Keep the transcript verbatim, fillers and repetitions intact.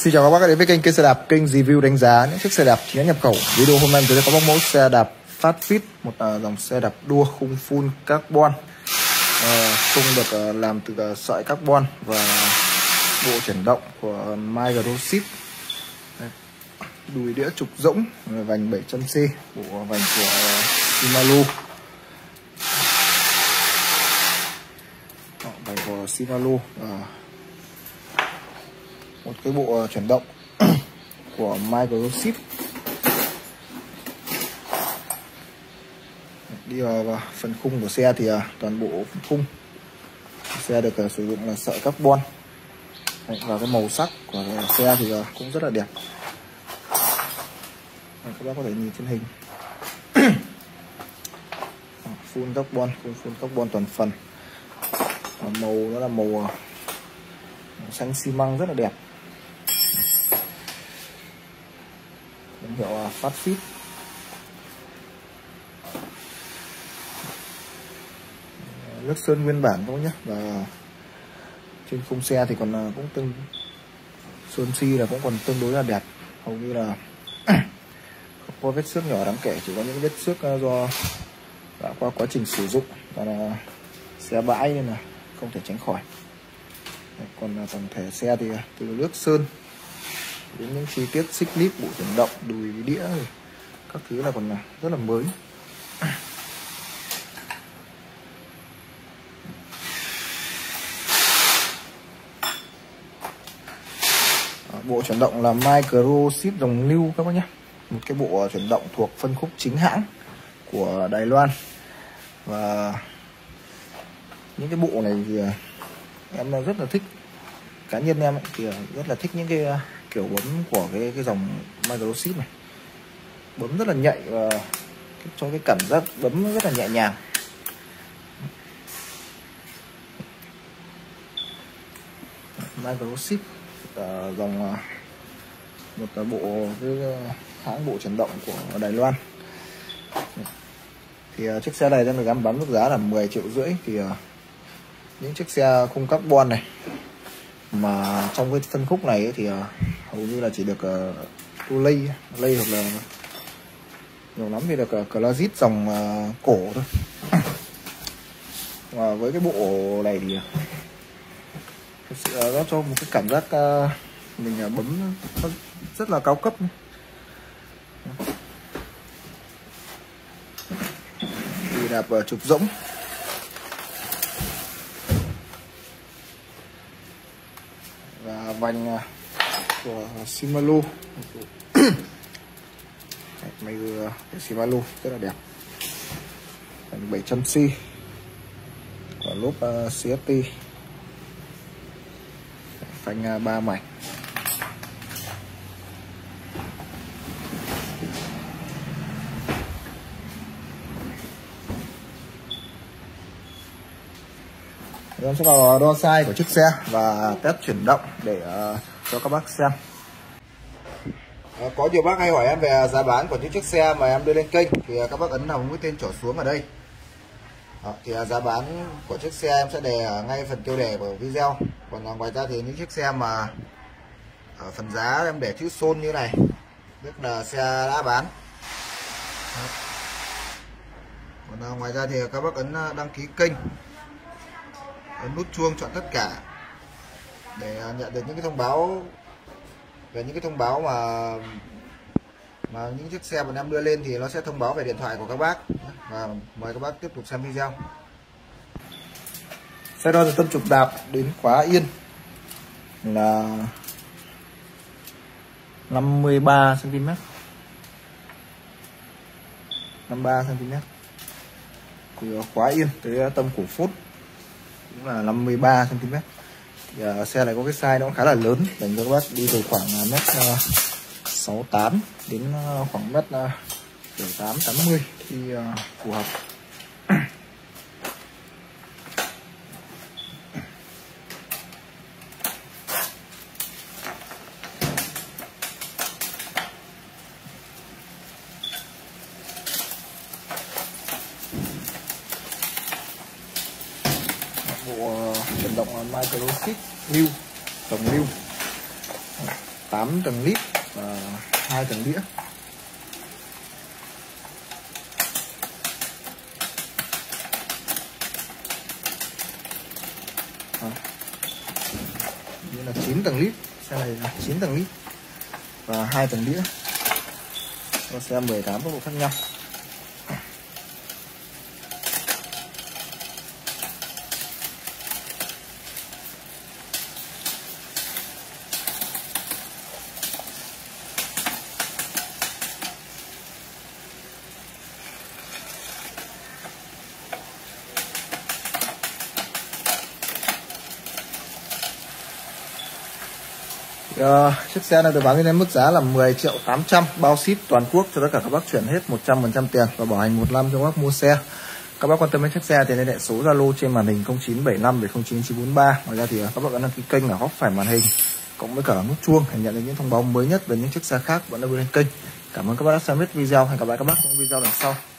Xin chào các bác đã đến với kênh kênh xe đạp, kênh review đánh giá những chiếc xe đạp chính hãng nhập khẩu. Video hôm nay tôi sẽ có mẫu xe đạp Fastfit, một uh, dòng xe đạp đua khung full carbon, uh, khung được uh, làm từ uh, sợi carbon và bộ chuyển động của Microchip. Đùi đĩa trục rỗng, vành bảy trăm C, bộ vành của uh, Shimano, vành của Shimano, uh, một cái bộ uh, chuyển động của Microchip. Đi vào phần khung của xe thì uh, toàn bộ phần khung xe được uh, sử dụng là sợi carbon. Đấy, và cái màu sắc của xe thì uh, cũng rất là đẹp. Đấy, các bác có thể nhìn trên hình. Full carbon, full, full carbon toàn phần. Và màu nó là màu, uh, màu xanh xi măng rất là đẹp. Biển hiệu uh, Fastfit. Nước sơn nguyên bản thôi nhé. Và trên khung xe thì còn cũng tương sơn xi là cũng còn tương đối là đẹp, hầu như là không có vết xước nhỏ đáng kể, chỉ có những vết xước do đã qua quá trình sử dụng và là xe bãi nên là không thể tránh khỏi. Còn tổng thể xe thì từ nước sơn đến những chi tiết xích lít, bộ chuyển động, đùi đĩa thì các thứ là còn rất là mới. Bộ chuyển động là Microchip dòng lưu các bác nhé, một cái bộ chuyển động thuộc phân khúc chính hãng của Đài Loan. Và những cái bộ này thì em rất là thích, cá nhân em ấy thì rất là thích những cái kiểu bấm của cái cái dòng Microchip này. Bấm rất là nhạy và cho cái cảm giác bấm rất là nhẹ nhàng. Microchip uh, dòng uh, một uh, bộ cái uh, hãng bộ chuyển động của Đài Loan. Thì uh, chiếc xe này đang được gắn bán mức giá là mười triệu rưỡi. Thì uh, những chiếc xe khung carbon này mà trong cái phân khúc này ấy, thì uh, hầu như là chỉ được uh, lay lay hoặc là nhiều lắm thì được uh, Classic dòng uh, cổ thôi. Và với cái bộ này thì thực sự nó cho một cái cảm giác uh, mình bấm rất là cao cấp. Thì đạp uh, trục rỗng. Và vành uh, của Shimano. Máy uh, Shimano rất là đẹp. Vành bảy trăm C. Của lốp uh, xê ép tê. Phanh ba mảnh. Em sẽ vào đo size của chiếc xe và test chuyển động để uh, cho các bác xem. Uh, có nhiều bác hay hỏi em về giá bán của những chiếc xe mà em đưa lên kênh thì uh, các bác ấn vào mũi tên trỏ xuống ở đây. Uh, thì uh, giá bán của chiếc xe em sẽ đề ở ngay phần tiêu đề của video. Còn uh, ngoài ra thì những chiếc xe mà ở phần giá em để chữ Son như này, tức là xe đã bán. Còn uh, ngoài ra thì các bác ấn đăng ký kênh, ấn nút chuông chọn tất cả để nhận được những cái thông báo về những cái thông báo mà mà những chiếc xe bọn em đưa lên thì nó sẽ thông báo về điện thoại của các bác. Và mời các bác tiếp tục xem video. Xe đo từ tâm trục đạp đến khóa yên là năm mươi ba xăng ti mét, năm mươi ba xăng ti mét. Từ khóa yên tới tâm cổ phốt cũng là năm mươi ba xăng ti mét. Thì, uh, xe này có cái size nó khá là lớn, dành cho các bác đi từ khoảng uh, mét uh, sáu mươi tám đến uh, khoảng mét uh, bảy tám tám mươi thì uh, phù hợp. Bộ uh, chuyển động Microchip lưu dòng lưu tám tầng lít và hai tầng đĩa. Như là chín tầng lít, xe này là chín tầng lít và hai tầng đĩa. Có xe mười tám tốc độ khác nhau. Uh, chiếc xe này được bán lên mức giá là mười triệu tám trăm, bao ship toàn quốc cho tất cả các bác chuyển hết một trăm phần trăm tiền và bảo hành một năm cho các bác mua xe. Các bác quan tâm đến chiếc xe thì liên hệ số Zalo trên màn hình không chín bảy năm bảy không chín chín bốn ba. Ngoài ra thì các bác có đăng ký kênh ở góc phải màn hình cộng với cả nút chuông để nhận được những thông báo mới nhất về những chiếc xe khác vẫn đang lên kênh. Cảm ơn các bác đã xem hết video. Hẹn gặp lại các bác trong video lần sau.